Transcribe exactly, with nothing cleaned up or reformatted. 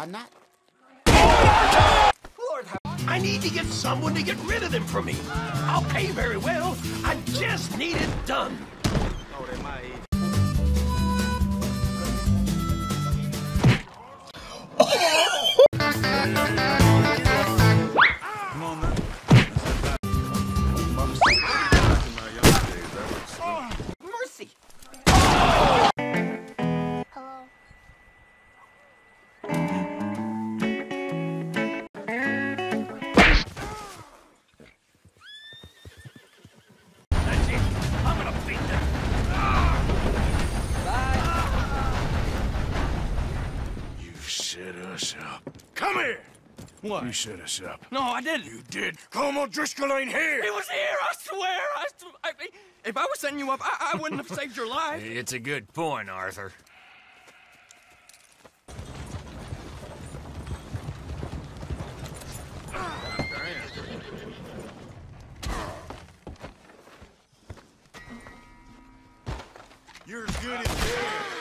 Why not? Lord, I need to get someone to get rid of them from me. I'll pay very well. I just need it done. Oh, they might. Mercy. Hello. That's it. I'm gonna beat them. You set us up. Come here! What? You set us up. No, I didn't. You did. Colm O'Driscoll ain't here! He was here, I swear. I, sw I If I was setting you up, I, I wouldn't have saved your life. It's a good point, Arthur. You're as good as dead.